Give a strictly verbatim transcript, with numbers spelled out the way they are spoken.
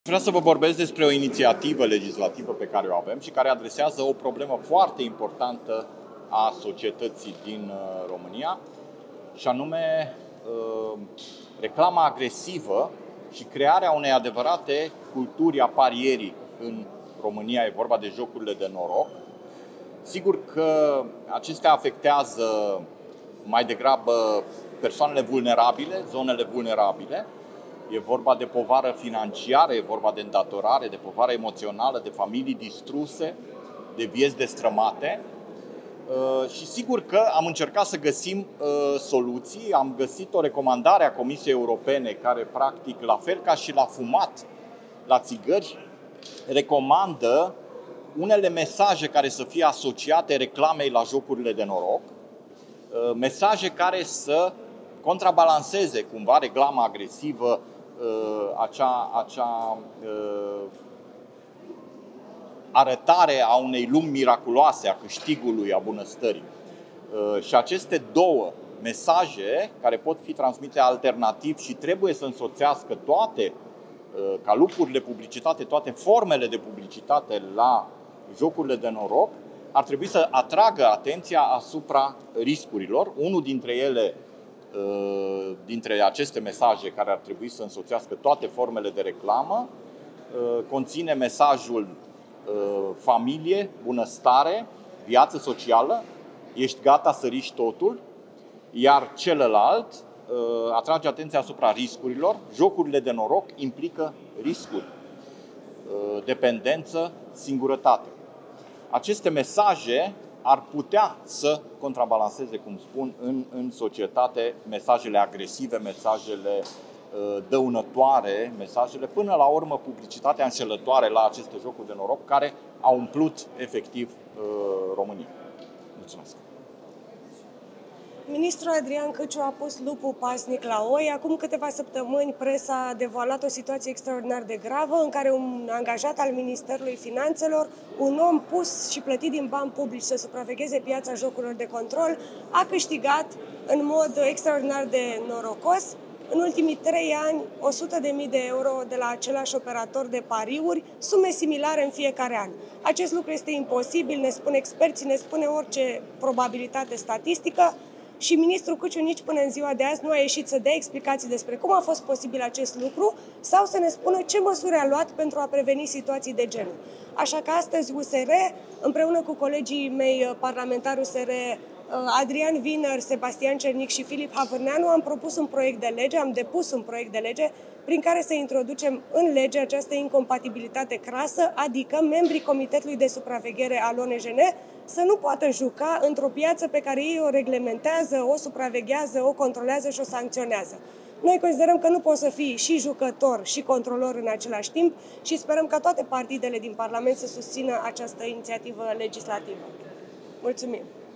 Vreau să vă vorbesc despre o inițiativă legislativă pe care o avem și care adresează o problemă foarte importantă a societății din România, și anume reclama agresivă și crearea unei adevărate culturi a parierii în România. E vorba de jocurile de noroc. Sigur că acestea afectează mai degrabă persoanele vulnerabile, zonele vulnerabile. E vorba de povară financiară, e vorba de îndatorare, de povară emoțională, de familii distruse, de vieți destrămate. Și sigur că am încercat să găsim soluții. Am găsit o recomandare a Comisiei Europene care, practic, la fel ca și la fumat, la țigări, recomandă unele mesaje care să fie asociate reclamei la jocurile de noroc, mesaje care să contrabalanceze cumva reclama agresivă, acea, acea arătare a unei lumi miraculoase, a câștigului, a bunăstării. Și aceste două mesaje, care pot fi transmise alternativ și trebuie să însoțească toate calupurile de publicitate, toate formele de publicitate la jocurile de noroc, ar trebui să atragă atenția asupra riscurilor. Unul dintre ele, dintre aceste mesaje care ar trebui să însoțească toate formele de reclamă, conține mesajul familie, bunăstare, viață socială, ești gata să riști totul, iar celălalt atrage atenția asupra riscurilor. Jocurile de noroc implică riscuri, dependență, singurătate. Aceste mesaje ar putea să contrabalanceze, cum spun, în, în societate mesajele agresive, mesajele uh, dăunătoare, mesajele, până la urmă, publicitatea înșelătoare la aceste jocuri de noroc care au umplut efectiv uh, România. Mulțumesc! Ministrul Adrian Căciu a pus lupul pasnic la oi. Acum câteva săptămâni, presa a devoalat o situație extraordinar de gravă în care un angajat al Ministerului Finanțelor, un om pus și plătit din bani publici să supravegheze piața jocurilor de control, a câștigat în mod extraordinar de norocos în ultimii trei ani o sută de mii de euro de la același operator de pariuri, sume similare în fiecare an. Acest lucru este imposibil, ne spun experții, ne spune orice probabilitate statistică. Și ministrul Căciu nici până în ziua de azi nu a ieșit să dea explicații despre cum a fost posibil acest lucru sau să ne spună ce măsuri a luat pentru a preveni situații de genul. Așa că astăzi U S R, împreună cu colegii mei parlamentari U S R, Adrian Wiener, Sebastian Cernic și Filip Havărneanu, am propus un proiect de lege, am depus un proiect de lege prin care să introducem în lege această incompatibilitate crasă, adică membrii Comitetului de Supraveghere al O N J N să nu poată juca într-o piață pe care ei o reglementează, o supraveghează, o controlează și o sancționează. Noi considerăm că nu poți să fii și jucător și controlor în același timp și sperăm ca toate partidele din Parlament să susțină această inițiativă legislativă. Mulțumim!